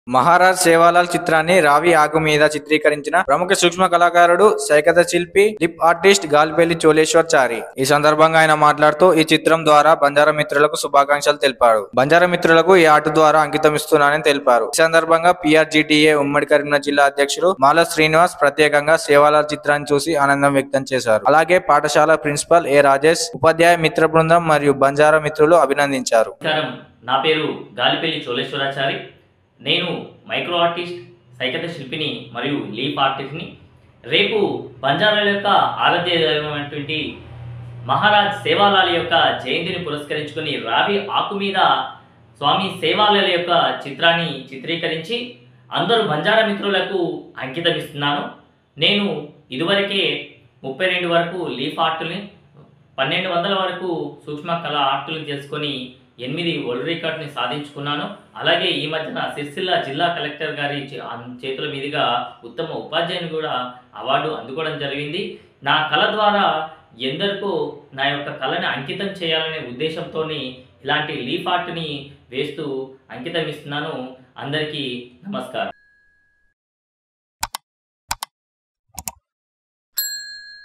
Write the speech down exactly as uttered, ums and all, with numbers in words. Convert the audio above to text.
మహారాజ్ సేవాలాల్ చిత్రాన్ని రావి ఆకు మీద చిత్రీకరించిన ప్రముఖ సూక్ష్మ కళాకారుడు సైకత శిల్పి లిప్ ఆర్టిస్ట్ గాలిపల్లి చోళేశ్వర్ చారి. ఈ సందర్భంగా ఆయన మాట్లాడుతూ ఈ చిత్రం ద్వారా బంజారా మిత్రులకు శుభాకాంక్షలు తెలిపాడు. బంజారా మిత్రులకు ఈ ఆర్ట్ ద్వారా అంకితం ఇస్తున్నానని తెలిపారు. ఈ సందర్భంగా పిఆర్జిటిఏ ఉమ్మడి కరీంనగర్ జిల్లా అధ్యక్షుడు మాల శ్రీనివాస్ ప్రత్యేకంగా సేవాలాల్ చిత్రాన్ని చూసి ఆనందం వ్యక్తం చేశారు. అలాగే పాఠశాల ప్రిన్సిపల్ ఏ రాజేష్, ఉపాధ్యాయ మిత్ర బృందం మరియు బంజారా మిత్రులు అభినందించారు. నా పేరు గాలిపల్లి చోళేశ్వరాచారి. నేను మైక్రో ఆర్టిస్ట్, సైకత శిల్పిని మరియు లీప్ ఆర్టిస్ట్ని. రేపు బంజారాల యొక్క ఆరాధ్య దైవమైనటువంటి మహారాజ్ సేవాలాల్ యొక్క జయంతిని పురస్కరించుకొని రావి ఆకు మీద స్వామి సేవాలాల్ యొక్క చిత్రాన్ని చిత్రీకరించి అందరూ బంజారా మిత్రులకు అంకితం ఇస్తున్నాను. నేను ఇదివరకే ముప్పై రెండు వరకు లీఫ్ ఆర్టుని, పన్నెండు వందల వరకు సూక్ష్మ కళ ఆర్టులు చేసుకొని ఎనిమిది వరల్డ్ రికార్డుని సాధించుకున్నాను. అలాగే ఈ మధ్యన సిరిసిల్ల జిల్లా కలెక్టర్ గారి చేతుల మీదుగా ఉత్తమ ఉపాధ్యాయుని కూడా అవార్డు అందుకోవడం జరిగింది. నా కళ ద్వారా ఎందరికో నా యొక్క కళని అంకితం చేయాలనే ఉద్దేశంతో ఇలాంటి లీఫ్ ఆర్ట్ని వేస్తూ అంకితం ఇస్తున్నాను. అందరికీ నమస్కారం.